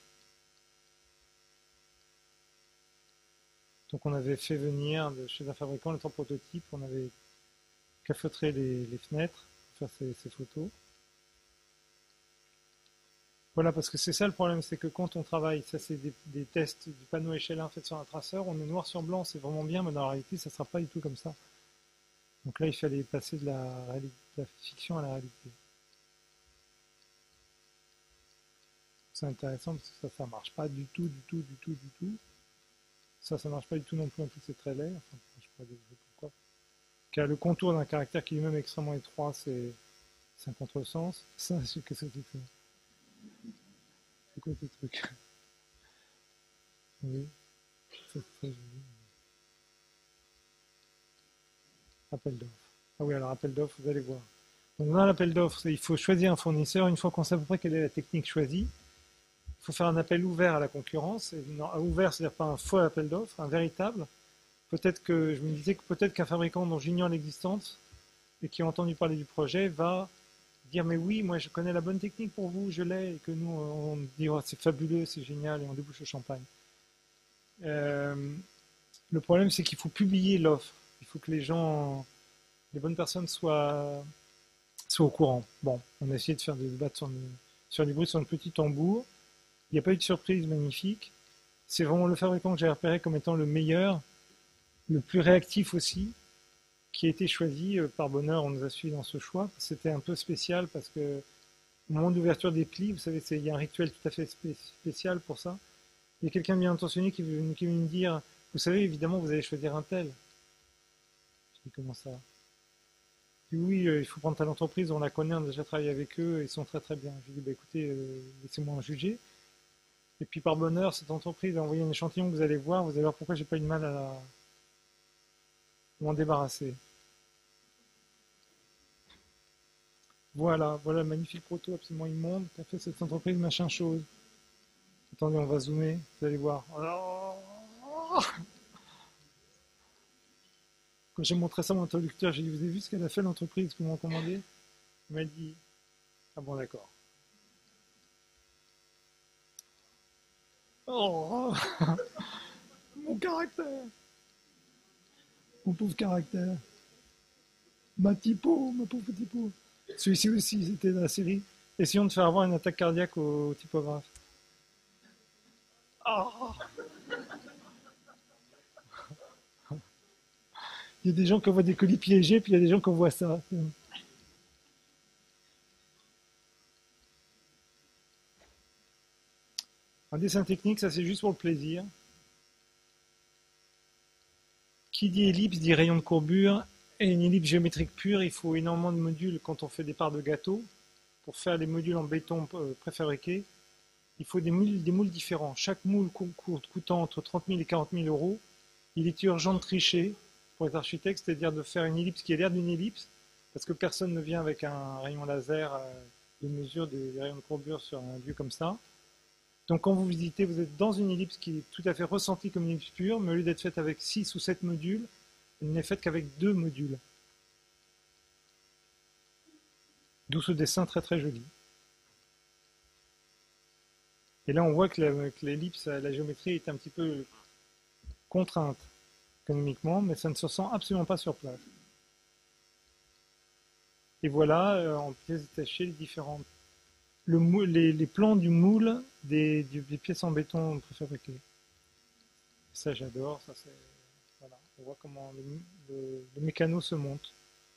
Donc on avait fait venir de chez un fabricant le temps prototype, on avait calfeutré les, les fenêtres pour faire ces, ces photos. Voilà, parce que c'est ça le problème, c'est que quand on travaille, ça c'est des, des tests du panneau échelle un fait sur un traceur, on est noir sur blanc, c'est vraiment bien, mais dans la réalité, ça ne sera pas du tout comme ça. Donc là, il fallait passer de la, de la fiction à la réalité. C'est intéressant parce que ça, ça marche pas du tout, du tout, du tout, du tout. Ça, ça marche pas du tout non plus, en plus c'est très laid. Enfin, je pourrais dire pourquoi. Car le contour d'un caractère qui est lui-même extrêmement étroit, c'est un contresens. Ça, qu'est-ce que c'est que ça? C'est quoi ce truc? Oui, c'est très joli. Appel d'offres. Ah oui, alors appel d'offres, vous allez voir. Donc dans l'appel d'offres, il faut choisir un fournisseur. Une fois qu'on sait à peu près quelle est la technique choisie, il faut faire un appel ouvert à la concurrence. Et non, ouvert, c'est-à-dire pas un faux appel d'offres, un véritable. Peut-être que je me disais que peut-être qu'un fabricant dont j'ignore l'existence et qui a entendu parler du projet va dire mais oui, moi je connais la bonne technique pour vous, je l'ai, et que nous on dit oh, c'est fabuleux, c'est génial, et on débouche le champagne. Euh, le problème c'est qu'il faut publier l'offre. Il faut que les gens, les bonnes personnes soient, soient au courant. Bon, on a essayé de faire des débats sur, le, sur du bruit sur le petit tambour. Il n'y a pas eu de surprise magnifique. C'est vraiment le fabricant que j'ai repéré comme étant le meilleur, le plus réactif aussi, qui a été choisi. Par bonheur, on nous a suivis dans ce choix. C'était un peu spécial parce que au moment d'ouverture des plis, vous savez, il y a un rituel tout à fait spécial pour ça. Il y a quelqu'un bien intentionné qui veut, qui veut me dire, vous savez, évidemment, vous allez choisir un tel. Je dis, comment ça? Je dis, oui, euh, il faut prendre telle entreprise, on la connaît, on a déjà travaillé avec eux, ils sont très très bien. Je lui dis, bah, écoutez, euh, laissez-moi en juger. Et puis par bonheur, cette entreprise a envoyé un échantillon que vous allez voir, vous allez voir pourquoi j'ai pas eu de mal à m'en débarrasser. Voilà, voilà le magnifique proto absolument immonde qu'a fait cette entreprise machin chose. Attendez, on va zoomer, vous allez voir. Oh, quand j'ai montré ça à mon interlocuteur, j'ai dit, vous avez vu ce qu'elle a fait l'entreprise que vous m'en commandez? Il m'a dit, ah bon d'accord. Oh, mon caractère, mon pauvre caractère, ma typo, ma pauvre typo. Celui-ci aussi, c'était dans la série. Essayons de faire avoir une attaque cardiaque au typographe. Oh, il y a des gens qui envoient des colis piégés, puis il y a des gens qui envoient ça. Un dessin technique, ça c'est juste pour le plaisir. Qui dit ellipse dit rayon de courbure. Et une ellipse géométrique pure, il faut énormément de modules quand on fait des parts de gâteau. Pour faire les modules en béton préfabriqués, il faut des moules, des moules différents. Chaque moule coûtant entre trente mille et quarante mille euros. Il est urgent de tricher pour les architectes, c'est-à-dire de faire une ellipse qui a l'air d'une ellipse, parce que personne ne vient avec un rayon laser de mesure des, des rayons de courbure sur un lieu comme ça. Donc quand vous visitez, vous êtes dans une ellipse qui est tout à fait ressentie comme une ellipse pure, mais au lieu d'être faite avec six ou sept modules, elle n'est faite qu'avec deux modules. D'où ce dessin très très joli. Et là on voit que l'ellipse, la géométrie est un petit peu contrainte économiquement, mais ça ne se sent absolument pas sur place. Et voilà, euh, en pièces détachées, les différentes, le moule, les, les plans du moule des, des pièces en béton préfabriquées. Ça j'adore, ça c'est, voilà, on voit comment le, le, le mécano se monte.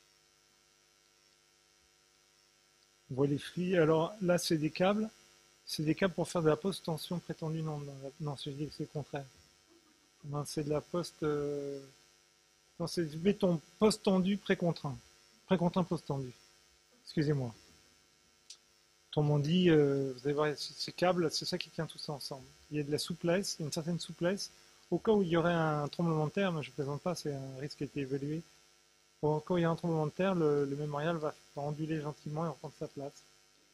On voit les fils. Alors là c'est des câbles, c'est des câbles pour faire de la post-tension prétendue. Non, non, non je dis que c'est le contraire. Non, c'est de la post. Euh... Non, c'est du béton post-tendu pré-contraint. Pré-contraint post-tendu. Excusez-moi. Autrement dit, euh, vous allez voir, ces câbles, c'est ça qui tient tout ça ensemble. Il y a de la souplesse, il y a une certaine souplesse. Au cas où il y aurait un tremblement de terre, mais je ne plaisante pas, c'est un risque qui a été évalué. Au cas où il y a un tremblement de terre, le, le mémorial va, va onduler gentiment et reprendre sa place.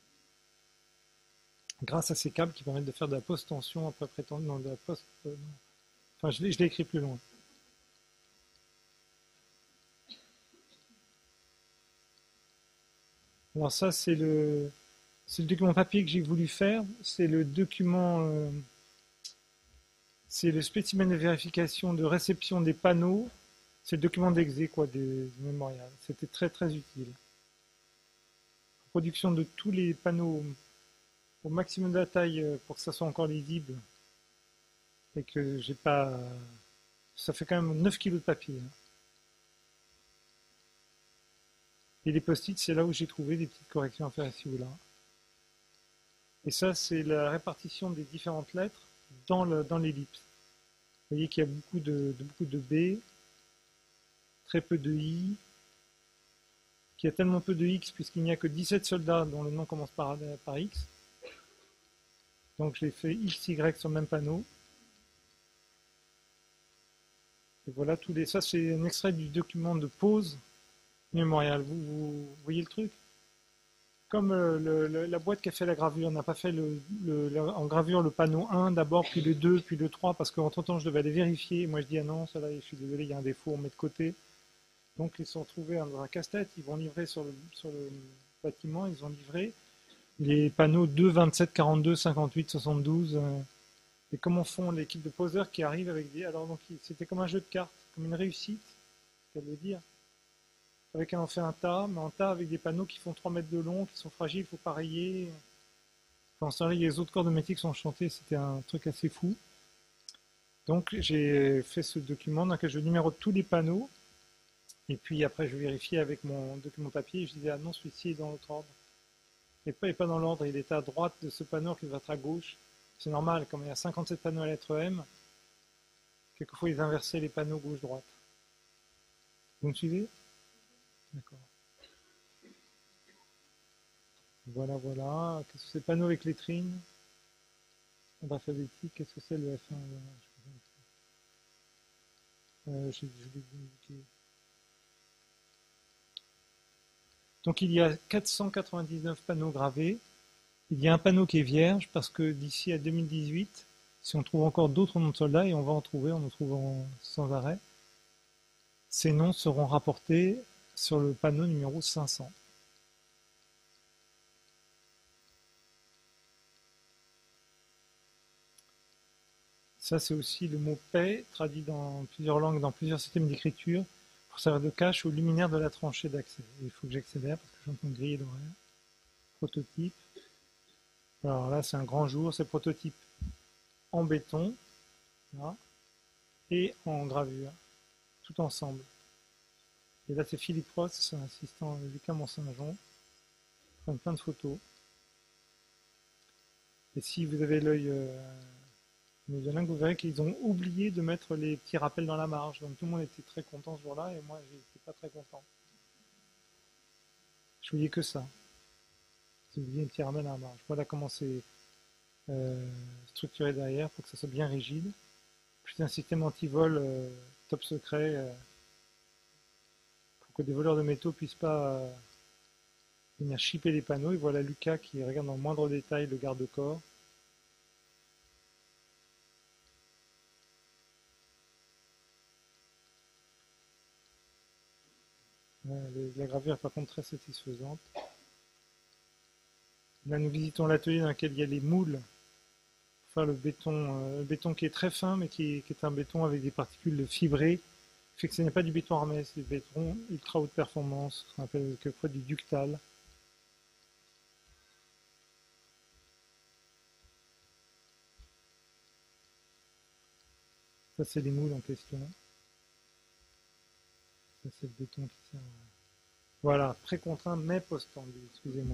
Grâce à ces câbles qui permettent de faire de la post-tension après prétendue. Non, de la post. Euh, enfin, je l'ai écrit plus loin. Alors ça, c'est le, c'est le document papier que j'ai voulu faire. C'est le document, euh, c'est le spécimen de vérification de réception des panneaux. C'est le document d'exé, quoi, des, du mémorial. C'était très très utile. Production de tous les panneaux au maximum de la taille pour que ça soit encore lisible. Et que j'ai pas... Ça fait quand même neuf kilos de papier. Hein. Et les post-it, c'est là où j'ai trouvé des petites corrections à faire ici ou là. Et ça, c'est la répartition des différentes lettres dans l'ellipse. Vous voyez qu'il y a beaucoup de, de, beaucoup de B, très peu de I, qu'il y a tellement peu de X puisqu'il n'y a que dix-sept soldats dont le nom commence par, par X. Donc j'ai fait X Y sur le même panneau. Et voilà tous les. Ça, c'est un extrait du document de pause mémorial. Vous, vous voyez le truc? Comme euh, le- le- la boîte qui a fait la gravure, on n'a pas fait le, le- le- en gravure le panneau un d'abord, puis le deux, puis le trois, parce qu'entre temps je devais aller vérifier. Moi je dis ah non, ça là, je suis désolé, il y a un défaut, on met de côté. Donc ils se sont retrouvés dans un casse-tête, ils vont livrer sur le, sur le bâtiment, ils ont livré les panneaux deux, vingt-sept, quarante-deux, cinquante-huit, soixante-douze. euh, et comment font l'équipe de poseurs qui arrive avec des. Alors donc c'était comme un jeu de cartes, comme une réussite, qu'elle veut dire. Avec un, on fait un tas, mais un tas avec des panneaux qui font trois mètres de long, qui sont fragiles, il faut pareiller. Enfin, ça, les autres corps de métier qui sont chantés, c'était un truc assez fou. Donc j'ai fait ce document dans lequel je numérote tous les panneaux. Et puis après, je vérifiais avec mon document papier. Et je disais, ah non, celui-ci est dans l'autre ordre. Et pas, et pas dans l'ordre, il est à droite de ce panneau qui va être à gauche. C'est normal, comme il y a cinquante-sept panneaux à lettre M, quelquefois ils inversaient les panneaux gauche-droite. Vous me suivez? D'accord. Voilà, voilà. Qu'est-ce que c'est? Panneau avec lettrines. Ordre alphabétique. Qu'est-ce que c'est le F un? Euh, je, je l'ai indiqué. Donc il y a quatre cent quatre-vingt-dix-neuf panneaux gravés. Il y a un panneau qui est vierge parce que d'ici à deux mille dix-huit, si on trouve encore d'autres noms de soldats, et on va en trouver, on en trouve sans arrêt, ces noms seront rapportés sur le panneau numéro cinq cents. Ça, c'est aussi le mot paix, traduit dans plusieurs langues, dans plusieurs systèmes d'écriture, pour servir de cache au luminaire de la tranchée d'accès. Il faut que j'accélère parce que je suis en train de griller l'horaire. Prototype. Alors là, c'est un grand jour, c'est prototype en béton, là, et en gravure, tout ensemble. Et là, c'est Philippe Ross, c'est un assistant Lucas Mont-Saint-Jean. Ils prennent plein de photos. Et si vous avez l'œil euh, médianin, vous verrez qu'ils ont oublié de mettre les petits rappels dans la marge. Donc tout le monde était très content ce jour-là, et moi, j'étais pas très content. Je voyais que ça. J'ai oublié les petits rappels dans la marge. Voilà comment c'est euh, structuré derrière pour que ça soit bien rigide. Puis c'est un système anti-vol euh, top secret euh, pour que des voleurs de métaux puissent pas euh, venir chipper les panneaux. Et voilà Lucas qui regarde dans le moindre détail le garde-corps. Euh, la gravure est par contre très satisfaisante. Là, nous visitons l'atelier dans lequel il y a les moules pour faire le béton, euh, le béton qui est très fin, mais qui, qui est un béton avec des particules fibrées. Fait que ce n'est pas du béton armé, c'est du béton ultra haute performance, ce qu'on appelle quelquefois du ductal. Ça, c'est les moules en question. Ça, c'est le béton qui sert. à- Voilà, pré-contraint mais post-tendu, excusez-moi.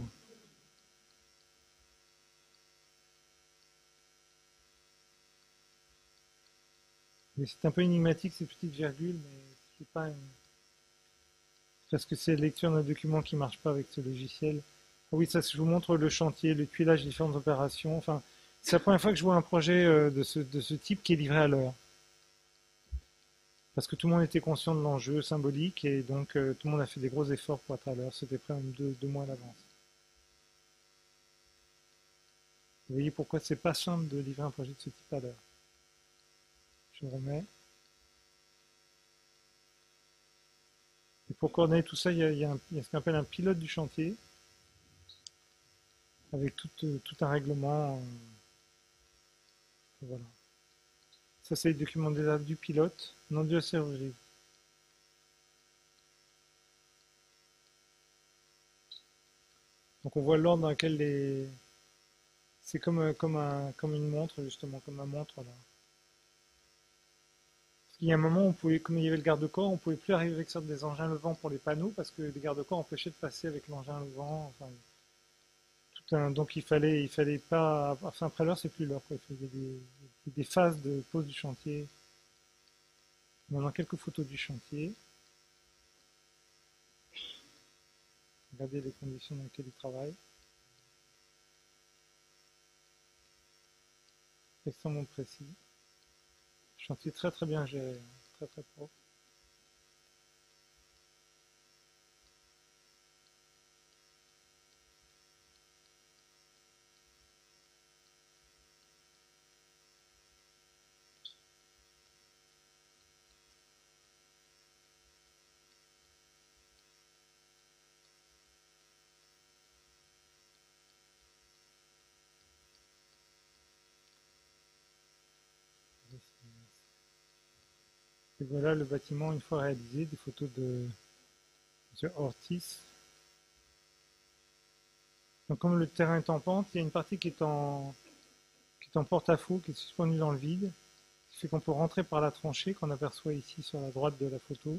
Mais c'est un peu énigmatique ces petites virgules, mais c'est pas une... parce que c'est la lecture d'un document qui marche pas avec ce logiciel. Ah oui, ça, je vous montre le chantier, le tuilage des différentes opérations. Enfin, c'est la première fois que je vois un projet euh, de ce, de ce type qui est livré à l'heure. Parce que tout le monde était conscient de l'enjeu symbolique et donc euh, tout le monde a fait des gros efforts pour être à l'heure. C'était prêt même deux, deux mois à l'avance. Vous voyez pourquoi c'est pas simple de livrer un projet de ce type à l'heure. Je remets. Et pour coordonner tout ça, il y a, il y a, un, il y a ce qu'on appelle un pilote du chantier, avec tout, euh, tout un règlement. euh, voilà. Ça, c'est les documents des du pilote, non de la serrurerie. Donc on voit l'ordre dans lequel les... C'est comme, euh, comme, un, comme une montre, justement, comme ma montre là. Il y a un moment où on pouvait, comme il y avait le garde-corps, on pouvait plus arriver avec ça des engins levants pour les panneaux parce que les garde-corps empêchaient de passer avec l'engin levant. Enfin, tout un, donc il fallait, il fallait pas. Enfin, après l'heure, c'est plus l'heure. Il faisait des, des phases de pause du chantier. On a quelques photos du chantier. Regardez les conditions dans lesquelles il travaille. Extrêmement précis. Chantier très très bien géré. Très très très propre. Et voilà le bâtiment une fois réalisé, des photos de M. Ortiz. Donc comme le terrain est en pente, il y a une partie qui est en, qui est en porte-à-faux, qui est suspendue dans le vide, ce qui fait qu'on peut rentrer par la tranchée qu'on aperçoit ici sur la droite de la photo.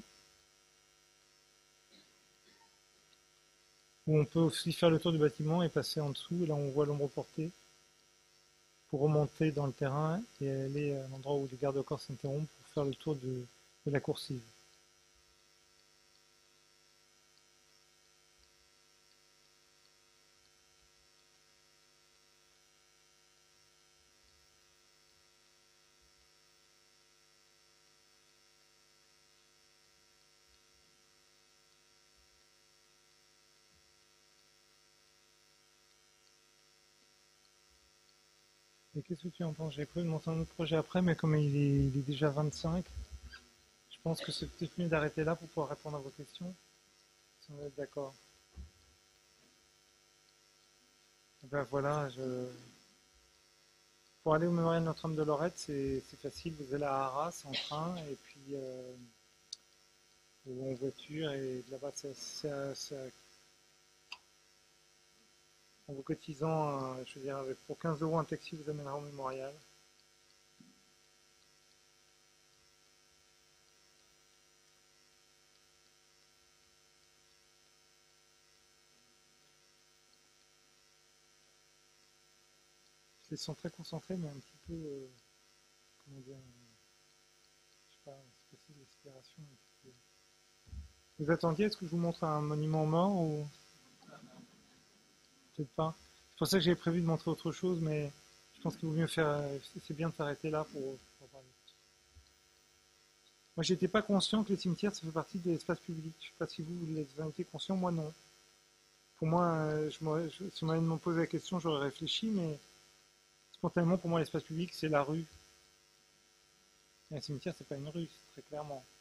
Ou on peut aussi faire le tour du bâtiment et passer en dessous, et là on voit l'ombre portée, pour remonter dans le terrain et aller à l'endroit où les garde-corps s'interrompent pour faire le tour de, de la coursive. Et qu'est-ce que tu en penses? J'ai prévu de monter un autre projet après, mais comme il est, il est déjà vingt-cinq, je pense que c'est peut-être mieux d'arrêter là pour pouvoir répondre à vos questions, si on est d'accord. Et ben voilà, je... pour aller au mémorial Notre-Dame de Lorette, c'est facile, vous allez à Arras en train, et puis euh, ou en voiture, et là-bas c'est en vous cotisant, euh, je veux dire, avec, pour quinze euros un taxi vous amènera au mémorial. Ils sont très concentrés, mais un petit peu, euh, comment dire, euh, je sais pas, c'est facile l'expiration. Vous attendiez, est-ce que je vous montre un monument mort ou peut-être pas? C'est pour ça que j'avais prévu de montrer autre chose, mais je pense qu'il vaut mieux faire, euh, c'est bien de s'arrêter là pour, pour parler. Moi, j'étais pas conscient que les cimetières, ça fait partie de l'espace public. Je sais pas si vous, vous en étiez conscient, moi non. Pour moi, euh, je, je, si on m'avait posé la question, j'aurais réfléchi, mais spontanément, pour moi, l'espace public, c'est la rue. Et un cimetière, c'est pas une rue, très clairement.